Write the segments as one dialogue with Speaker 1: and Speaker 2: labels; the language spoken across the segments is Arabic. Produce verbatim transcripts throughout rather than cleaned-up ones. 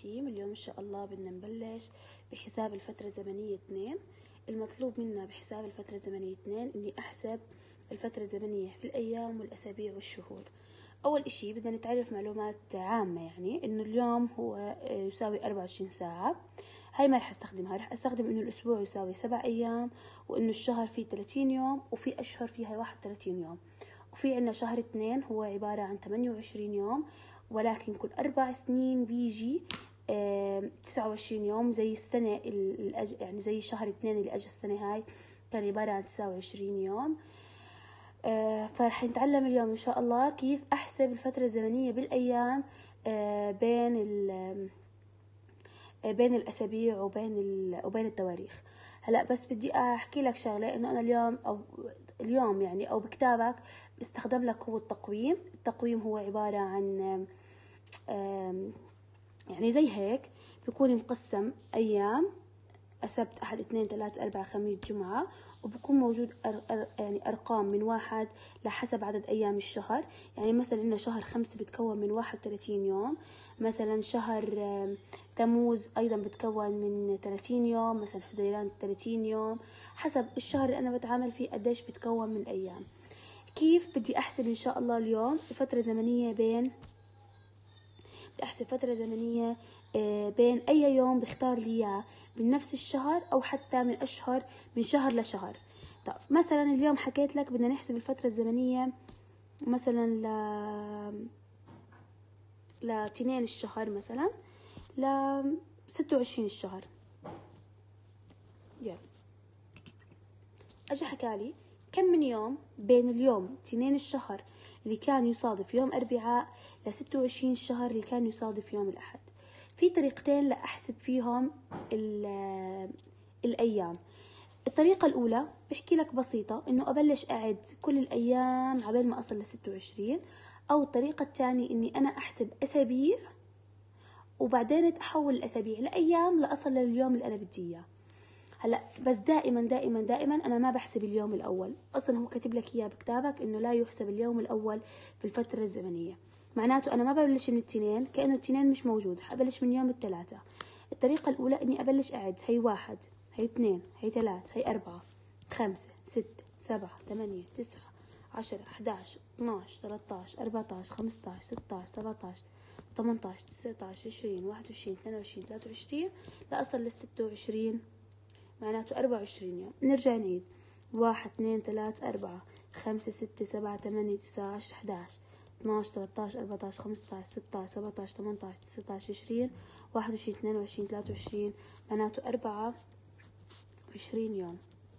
Speaker 1: الرحيم. اليوم إن شاء الله بدنا نبلش بحساب الفترة الزمنية اثنين. المطلوب منا بحساب الفترة الزمنية اثنين إني أحسب الفترة الزمنية في الأيام والأسابيع والشهور. أول إشي بدنا نتعرف معلومات عامة، يعني إنه اليوم هو يساوي أربعة وعشرين ساعة. هاي ما رح استخدمها، رح استخدم إنه الأسبوع يساوي سبع أيام، وإنه الشهر فيه ثلاثين يوم، وفي أشهر فيها واحد وثلاثين يوم، وفي عنا شهر اثنين هو عبارة عن ثمانية وعشرين يوم، ولكن كل أربع سنين بيجي تسعة وعشرين يوم، زي السنة الأج... يعني زي شهر اثنين اللي أجى السنة هاي كان عبارة عن تسعة وعشرين يوم. آه فرح نتعلم اليوم إن شاء الله كيف أحسب الفترة الزمنية بالأيام آه بين ال بين الأسابيع وبين ال وبين التواريخ. هلا بس بدي أحكي لك شغلة، إنه أنا اليوم أو اليوم يعني أو بكتابك بستخدم لك هو التقويم. التقويم هو عبارة عن يعني زي هيك، بيكون مقسم أيام: سبت، أحد، اثنين، ثلاث، أربعة، خميس، جمعة، وبكون موجود أر... أر... يعني أرقام من واحد لحسب عدد أيام الشهر. يعني مثلا إنه شهر خمسة بتكون من واحد وثلاثين يوم، مثلا شهر تموز أيضا بتكون من ثلاثين يوم، مثلا حزيران ثلاثين يوم، حسب الشهر اللي أنا بتعامل فيه قديش بتكون من الأيام. كيف بدي أحسب إن شاء الله اليوم فترة زمنية بين بدي أحسب فترة زمنية بين أي يوم بختار لي إياه من نفس الشهر، أو حتى من أشهر من شهر لشهر. طب مثلا اليوم حكيت لك بدنا نحسب الفترة الزمنية مثلا ل لاثنين الشهر، مثلا ل ستة وعشرين الشهر. يلا أجي حكالي كم من يوم بين اليوم اثنين الشهر اللي كان يصادف يوم أربعاء ل ستة وعشرين الشهر اللي كان يصادف يوم الأحد. في طريقتين لأحسب فيهم الأيام. الطريقة الأولى بحكي لك بسيطة، إنه أبلش أعد كل الأيام عبال ما أصل ل ستة وعشرين، أو الطريقة الثانية إني أنا أحسب أسابيع وبعدين أحول الأسابيع لأيام لأصل لليوم اللي أنا بدي إياه. هلا بس دائما دائما دائما أنا ما بحسب اليوم الأول، أصلا هو كاتب لك إياه بكتابك إنه لا يحسب اليوم الأول في الفترة الزمنية. معناته أنا ما ببلش من الاثنين، كأنه الاثنين مش موجود، حبلش من يوم الثلاثة. الطريقة الأولى إني أبلش أعد: هي واحد، هي اثنين، هي ثلاث، هي أربعة، خمسة، ستة، سبعة، ثمانية، تسعة، عشرة، أحد عشر، اثناش، ثلاثة عشر، أربعة عشر، خمسة عشر، ستة عشر، سبعة عشر، ثمانية عشر، تسعة عشر، عشرين، واحد وعشرين، اثنين وعشرين، ثلاثة وعشرين، لأصل لل ستة وعشرين، معناته أربعة وعشرين يوم. نرجع نعيد: واحد، اثنين، ثلاثة، أربعة، خمسة، ستة، سبعة، ثمانية، تسعة عشر، أحد عشر، اثناش، ثلاثة عشر، أربعة عشر، خمسة عشر، ستة عشر، سبعة عشر، ثمانية عشر، تسعة عشر، عشرين، واحد وعشرين، اثنين وعشرين، ثلاثة وعشرين، معناته أربعة وعشرين يوم.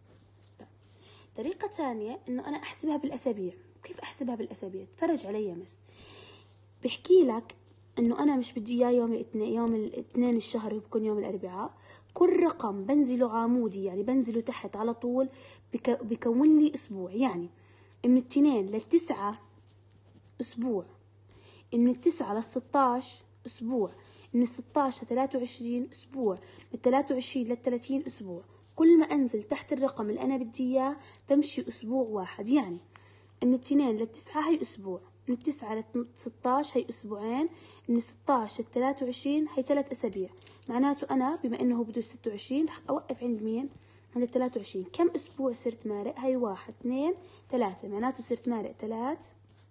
Speaker 1: طريقة ثانية إنه أنا أحسبها بالأسابيع. كيف أحسبها بالأسابيع؟ تفرج علي مس. بحكي لك إنه أنا مش بدي إياه يوم الاثنين، يوم الاثنين الشهر بكون يوم الأربعاء. كل رقم بنزله عمودي، يعني بنزله تحت على طول، بكون لي أسبوع. يعني من الاثنين للتسعة أسبوع، من التسعة للستاش أسبوع، من الستاش لثلاثة وعشرين أسبوع، من الثلاثة وعشرين للثلاثين أسبوع. كل ما أنزل تحت الرقم اللي أنا بدي إياه بمشي أسبوع واحد. يعني من الاثنين للتسعة هي أسبوع، من التسعة للستاش هي أسبوعين، من الستاش للثلاثة وعشرين هي ثلاث أسابيع. معناته أنا بما إنه بده ستة وعشرين رح أوقف عند مين؟ عند الثلاثة وعشرين. كم أسبوع صرت مارق؟ هي واحد، اثنين، ثلاثة، معناته صرت مارق ثلاث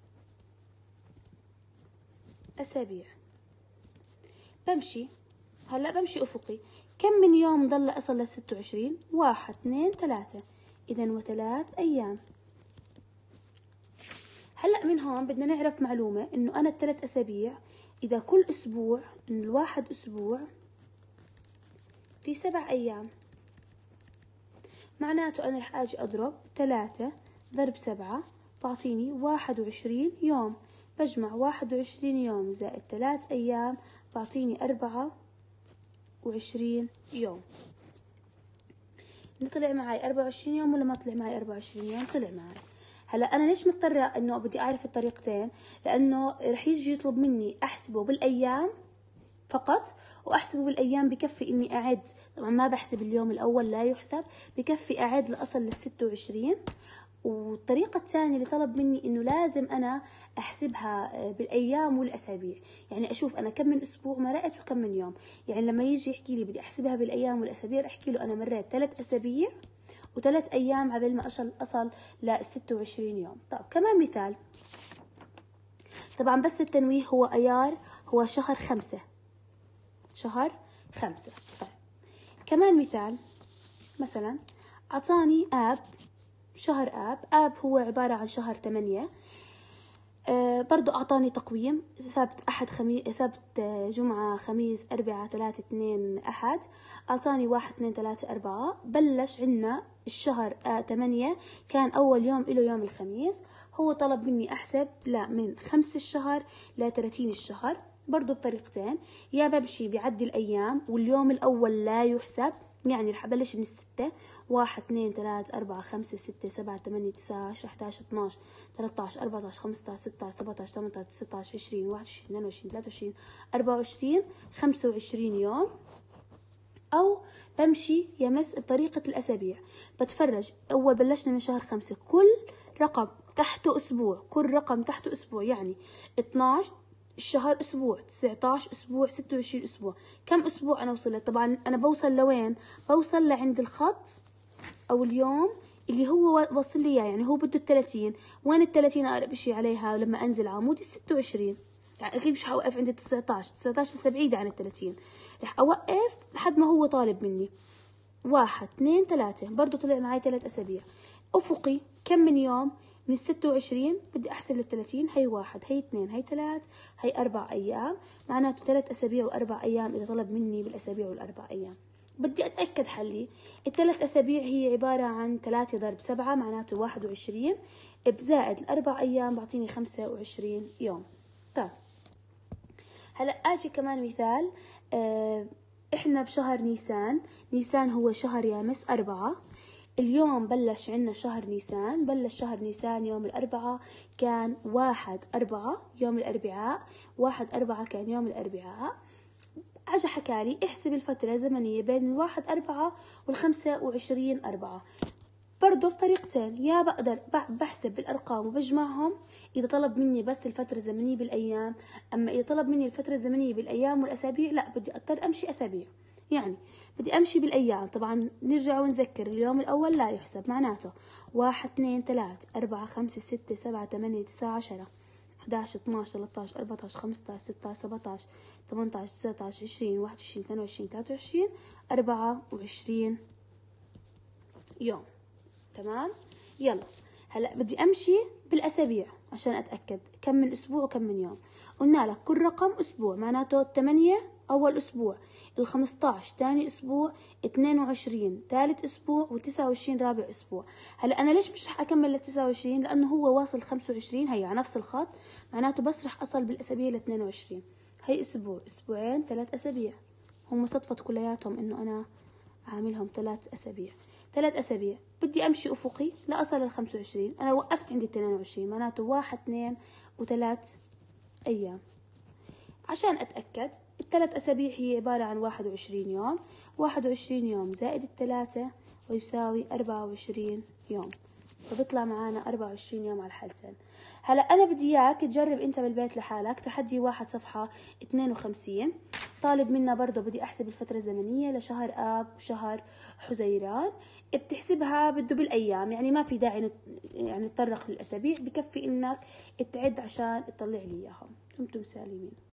Speaker 1: أسابيع. بمشي هلا بمشي أفقي. كم من يوم ضل أصل ل ستة وعشرين؟ واحد، اثنين، ثلاثة، إذا وثلاث أيام. هلا من هون بدنا نعرف معلومة، إنه أنا الثلاث أسابيع إذا كل أسبوع، إنه الواحد أسبوع في سبع أيام، معناته أنا رح أجي أضرب ثلاثة ضرب سبعة بعطيني واحد وعشرين يوم. بجمع واحد وعشرين يوم زائد ثلاث أيام بعطيني أربعة وعشرين يوم. طلع معي أربعة وعشرين يوم ولا ما طلع معي أربعة وعشرين يوم؟ طلع معي. هلا أنا ليش مضطرة إنه بدي أعرف الطريقتين؟ لأنه رح يجي يطلب مني أحسبه بالأيام فقط، وأحسبه بالأيام بكفي إني أعد. طبعا ما بحسب اليوم الأول، لا يحسب، بكفي أعد لأصل للستة وعشرين، والطريقة الثانية اللي طلب مني إنه لازم أنا أحسبها بالأيام والأسابيع، يعني أشوف أنا كم من أسبوع مرقت وكم من يوم. يعني لما يجي يحكي لي بدي أحسبها بالأيام والأسابيع، أحكي له أنا مريت ثلاث أسابيع وثلاث أيام قبل ما أصل أصل للستة وعشرين يوم. طب كمان مثال، طبعا بس التنويه، هو أيار هو شهر خمسة، شهر خمسة. طيب كمان مثال، مثلا أعطاني آب، شهر آب، آب هو عبارة عن شهر ثمانية. آه برضو أعطاني تقويم سبت أحد خميس، سبت جمعة خميس أربعة ثلاثة اثنين أحد. أعطاني واحد اثنين ثلاثة أربعة. بلش عنا الشهر آه ثمانية، كان أول يوم إله يوم الخميس. هو طلب مني أحسب لا من خمس الشهر لثلاثين الشهر، برضو بطريقتين، يا بمشي بعد الأيام واليوم الأول لا يحسب، يعني رح أبلش من الستة، واحد اثنين ثلاثة أربعة خمسة ستة سبعة ثمانية تسعة عشرة أحد عشر اثنا عشر ثلاثة عشر أربعة عشر خمسة عشر ستة عشر سبعة عشر ثمانية عشر تسعة عشر عشرين واحد وعشرين اثنين وعشرين ثلاثة وعشرين أربعة وعشرين خمسة وعشرين يوم. أو بمشي يمس بطريقة الأسابيع، بتفرج أول بلشنا من شهر خمسة، كل رقم تحته أسبوع، كل رقم تحته أسبوع، يعني اثناعش الشهر أسبوع، تسعة عشر أسبوع، ستة وعشرين أسبوع. كم أسبوع أنا وصلت؟ طبعا أنا بوصل لوين؟ بوصل لعند الخط أو اليوم اللي هو وصل لي إياه، يعني هو بده الثلاثين. وين الثلاثين أقرب شيء عليها لما أنزل عمود؟ الستة وعشرين. يعني أكيد مش هوقف عند تسعة عشر، تسعة عشر لسه بعيدة عن الثلاثين، رح أوقف لحد ما هو طالب مني. واحد اثنين ثلاثة، برضو طلع معي ثلاث أسابيع. أفقي كم من يوم؟ من الستة وعشرين بدي أحسب للثلاثين، هي واحد، هي اثنين، هي ثلاث، هي أربع أيام، معناته ثلاث أسابيع وأربع أيام إذا طلب مني بالأسابيع والأربع أيام. بدي أتأكد حلي، الثلاث أسابيع هي عبارة عن ثلاثة ضرب سبعة، معناته واحد وعشرين، بزائد الأربع أيام بعطيني خمسة وعشرين يوم. طيب هلأ أجي كمان مثال. اه إحنا بشهر نيسان، نيسان هو شهر يامس أربعة. اليوم بلش عنا شهر نيسان، بلش شهر نيسان يوم الأربعاء، كان واحد أربعة يوم الأربعاء، واحد أربعة كان يوم الأربعاء. أجا حكالي احسب الفترة الزمنية بين الواحد أربعة والخمسة وعشرين أربعة. برضو بطريقتين، يا بقدر بحسب بالأرقام وبجمعهم إذا طلب مني بس الفترة الزمنية بالأيام، أما إذا طلب مني الفترة الزمنية بالأيام والأسابيع لا، بدي أضطر أمشي أسابيع، يعني بدي أمشي بالأيام. طبعا نرجع ونذكر اليوم الأول لا يحسب، معناته واحد اثنين ثلاثة أربعة خمسة ستة سبعة ثمانية تسعة عشرة أحد عشر اثنا عشر ثلاثة عشر أربعة عشر خمسة عشر ستة عشر سبعة عشر ثمانية عشر تسعة عشر عشرين واحد وعشرين اثنين وعشرين ثلاثة وعشرين أربعة وعشرين يوم. تمام؟ يلا هلا بدي امشي بالاسابيع عشان اتاكد كم من اسبوع وكم من يوم. قلنا لك كل رقم اسبوع، معناته ثمانية اول اسبوع، ال خمسة عشر ثاني اسبوع، اثنين وعشرين ثالث اسبوع، وتسعة وعشرين رابع اسبوع. هلا انا ليش مش رح اكمل ل تسعة وعشرين؟ لانه هو واصل خمسة وعشرين، هي على نفس الخط، معناته بس رح اصل بالاسابيع ل اثنين وعشرين. هي اسبوع، اسبوعين، ثلاث اسابيع، هم صدفت كلياتهم انه انا عاملهم ثلاث اسابيع. ثلاث أسابيع بدي أمشي أفقي لأصل الخمسة وعشرين، أنا وقفت عند اثنين وعشرين، معناته واحد اثنين وثلاث أيام. عشان أتأكد الثلاث أسابيع هي عبارة عن واحد وعشرين يوم، واحد وعشرين يوم زائد الثلاثة ويساوي أربعة وعشرين يوم، فبيطلع معانا أربعة وعشرين يوم على الحالتين. هلا أنا بدي إياك تجرب أنت بالبيت لحالك. تحدي واحد صفحة اثنين وخمسين، طالب منا برضه بدي أحسب الفترة الزمنية لشهر آب وشهر حزيران، بتحسبها بده بالأيام، يعني ما في داعي يعني نتطرق للأسابيع، بكفي إنك تعد عشان تطلع لي إياهم. دمتم سالمين.